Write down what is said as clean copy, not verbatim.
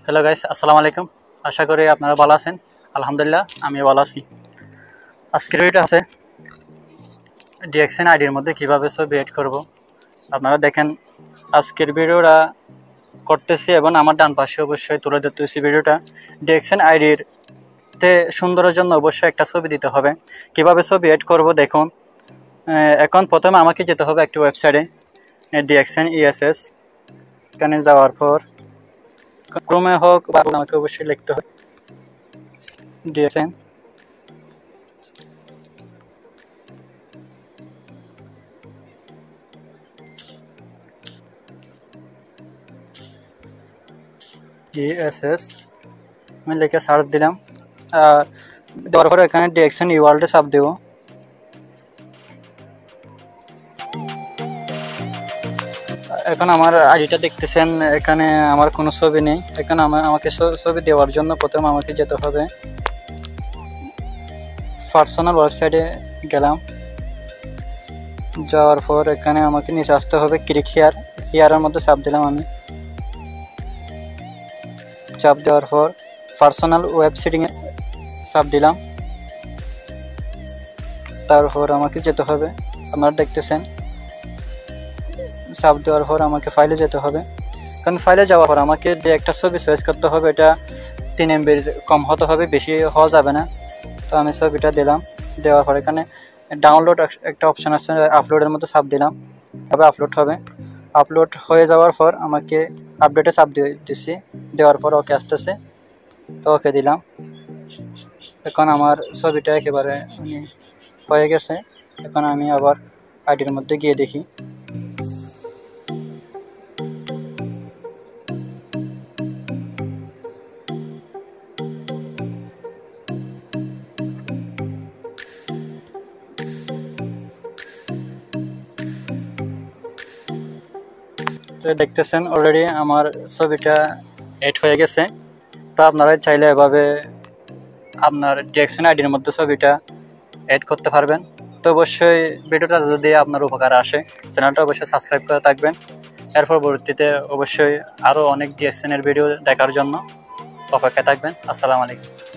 Hello guys, আসসালামু আলাইকুম। আশা করি আপনারা ভালো আছেন। আলহামদুলিল্লাহ আমি ভালো আছি। আজকের ভিডিওটা আছে ডিএক্সএন আইডির মধ্যে কিভাবে ছবি এড করব। আপনারা দেখেন আজকের ভিডিওটা করতেছি এবং আমার ডান পাশে অবশ্যই তুলে ধরতেছি ভিডিওটা। ডিএক্সএন আইডির তে সুন্দরের জন্য অবশ্যই একটা ছবি দিতে হবে। কিভাবে ছবি এড করব দেখুন। এখন প্রথমে আমাকে যেতে হবে একটি ওয়েবসাইটে, ডিএক্সএন ইএসএস। এখানে যাওয়ার পর ক্রমে হোক বা আমাকে অবশ্যই লিখতে হবে ডিএক্সএন ইএসএস আমি লিখে সার্চ দিলাম। দেওয়ার পরে এখানে ডিএক্সএন ইওয়ার্ল্ডে চাপ দেব। এখন আমার আইডিটা দেখতেছেন, এখানে আমার কোনো ছবি নেই। এখানে আমাকে ছবি দেওয়ার জন্য প্রথমে আমাকে যেতে হবে পার্সোনাল ওয়েবসাইটে গেলাম। যাওয়ার পর এখানে আমাকে নিচে আসতে হবে ক্লিক হিয়ারের মধ্যে চাপ দিলাম। আমি চাপ দেওয়ার পর পার্সোনাল ওয়েব সেটিংয়ে চাপ দিলাম। তারপর আমাকে যেতে হবে, আপনারা দেখতেছেন, চাপ দেওয়ার পর আমাকে ফাইলে যেতে হবে। কারণ ফাইলে যাওয়ার পর আমাকে যে একটা ছবি চয়েস করতে হবে, এটা 3 MB কম হতে হবে, বেশি হওয়া যাবে না। তো আমি ছবিটা দিলাম। দেওয়ার পর এখানে ডাউনলোড একটা অপশান আছে, আপলোডের মধ্যে চাপ দিলাম। তবে আপলোড হবে। আপলোড হয়ে যাওয়ার পর আমাকে আপডেটে চাপ দিচ্ছি। দেওয়ার পর ওকে আসতেছে, তো ওকে দিলাম। এখন আমার ছবিটা একেবারে হয়ে গেছে। এখন আমি আবার আইডির মধ্যে গিয়ে দেখি। তো দেখতেছেন অলরেডি আমার ছবিটা এড হয়ে গেছে। তো আপনারা চাইলে এভাবে আপনার ডিএক্সএন আইডির মধ্যে ছবিটা এড করতে পারবেন। তো অবশ্যই ভিডিওটা যদি আপনার উপকার আসে, চ্যানেলটা অবশ্যই সাবস্ক্রাইব করে থাকবেন। এর পরবর্তীতে অবশ্যই আরও অনেক ডিএক্সএনের ভিডিও দেখার জন্য অপেক্ষায় থাকবেন। আসসালামু আলাইকুম।